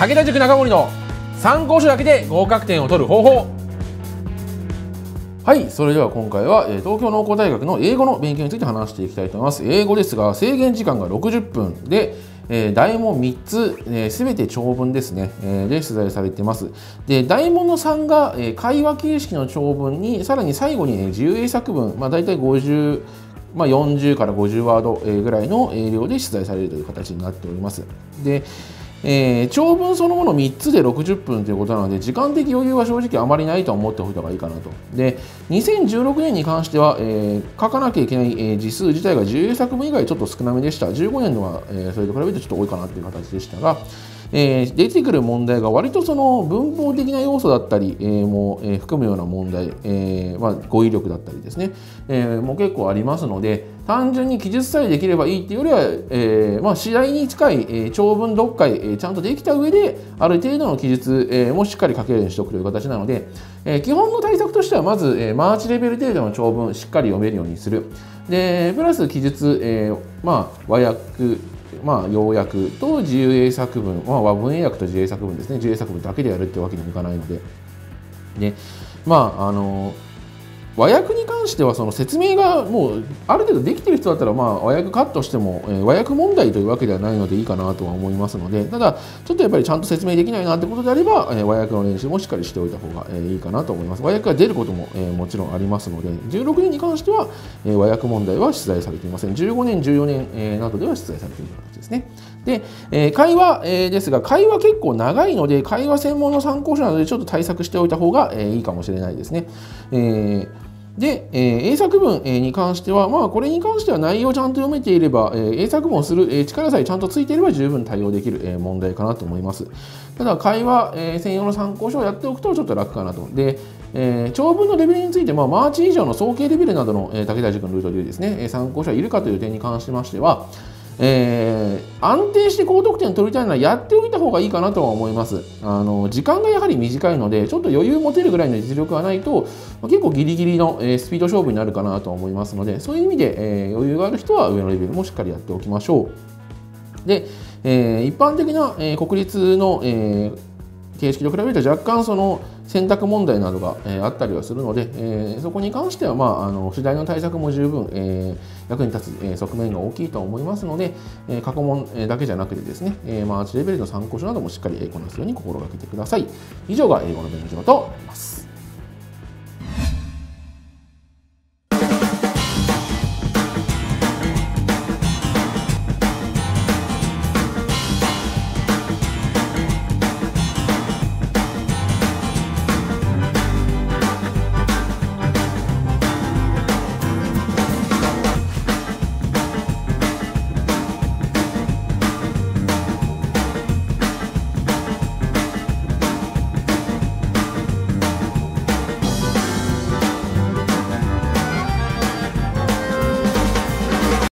武田塾中森の参考書だけで合格点を取る方法。はい、それでは今回は東京農工大学の英語の勉強について話していきたいと思います。英語ですが、制限時間が60分で、題問3つ、すべて長文ですね、で出題されています。で、題問の3が、会話形式の長文に、さらに最後に、自由英作文、大体50、40から50ワードぐらいの量で出題されるという形になっております。で、長文そのもの3つで60分ということなので、時間的余裕は正直あまりないと思っておいた方がいいかなと。で、2016年に関しては、書かなきゃいけない、字数自体が自由英作文以外ちょっと少なめでした。15年のは、それと比べてちょっと多いかなという形でしたが、出てくる問題が割とその文法的な要素だったり、も含むような問題、語彙力だったりですね、もう結構ありますので、単純に記述さえできればいいっていうよりは、次第に近い、長文読解、ちゃんとできた上である程度の記述、もしっかり書けるようにしておくという形なので、基本の対策としてはまず、マーチレベル程度の長文しっかり読めるようにする。でプラス記述、和訳要約と自由英作文、和文英訳と自由英作文ですね。自由英作文だけでやるってわけにもいかないので。で、和訳に関してはその説明がもうある程度できている人だったら和訳カットしても和訳問題というわけではないのでいいかなとは思いますので、ただちょっとやっぱりちゃんと説明できないなってことであれば和訳の練習もしっかりしておいた方がいいかなと思います。和訳が出ることももちろんありますので、16年に関しては和訳問題は出題されていません。15年、14年などでは出題されている形ですね。で、会話ですが、会話結構長いので、会話専門の参考書などでちょっと対策しておいた方がいいかもしれないですね。で、英作文に関しては、これに関しては内容をちゃんと読めていれば、英作文をする力さえちゃんとついていれば十分対応できる問題かなと思います。ただ、会話専用の参考書をやっておくとちょっと楽かなと。で、長文のレベルについて、マーチ以上の総計レベルなどの武田塾のルートでいうですね、参考書はいるかという点に関しましては、安定して高得点取りたいならやっておいた方がいいかなとは思います。時間がやはり短いので、ちょっと余裕持てるぐらいの実力がないと、結構ギリギリのスピード勝負になるかなと思いますので、そういう意味で余裕がある人は上のレベルもしっかりやっておきましょう。で、一般的な国立の形式と比べると若干その選択問題などがあったりはするので、そこに関しては次第の対策も十分役に立つ側面が大きいと思いますので、過去問だけじゃなくてですね、マーチレベルの参考書などもしっかりこなすように心がけてください。以上が英語の勉強となります。